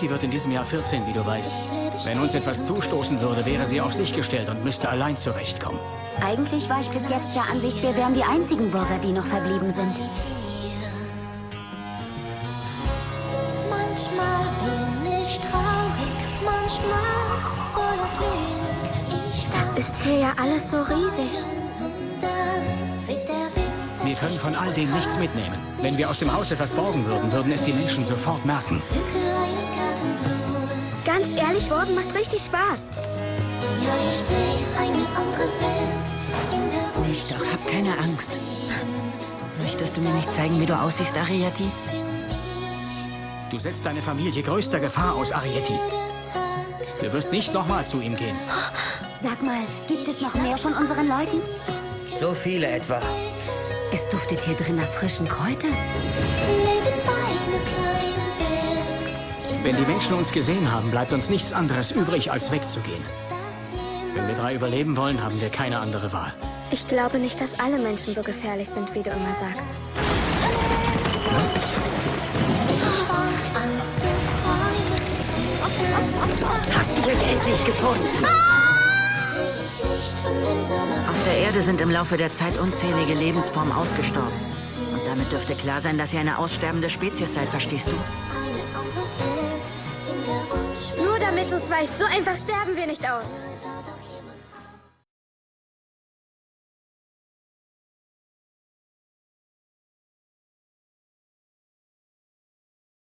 Arieti wird in diesem Jahr 14, wie du weißt. Wenn uns etwas zustoßen würde, wäre sie auf sich gestellt und müsste allein zurechtkommen. Eigentlich war ich bis jetzt der Ansicht, wir wären die einzigen Bürger, die noch verblieben sind. Manchmal bin ich traurig, manchmal voller Glück. Das ist hier ja alles so riesig. Wir können von all dem nichts mitnehmen. Wenn wir aus dem Haus etwas borgen würden, würden es die Menschen sofort merken. Ganz ehrlich, Warden macht richtig Spaß. Ja, ich sehe eine andere Welt in der Nicht doch, hab keine Angst. Möchtest du mir nicht zeigen, wie du aussiehst, Arieti? Du setzt deine Familie größter Gefahr aus, Arieti. Du wirst nicht nochmal zu ihm gehen. Sag mal, gibt es noch mehr von unseren Leuten? So viele etwa. Es duftet hier drin nach frischen Kräutern. Leben eine kleine Welt. Wenn die Menschen uns gesehen haben, bleibt uns nichts anderes übrig, als wegzugehen. Wenn wir 3 überleben wollen, haben wir keine andere Wahl. Ich glaube nicht, dass alle Menschen so gefährlich sind, wie du immer sagst. Hab ich euch endlich gefunden. Auf der Erde sind im Laufe der Zeit unzählige Lebensformen ausgestorben. Und damit dürfte klar sein, dass ihr eine aussterbende Spezies seid, verstehst du? Nur damit du es weißt, so einfach sterben wir nicht aus.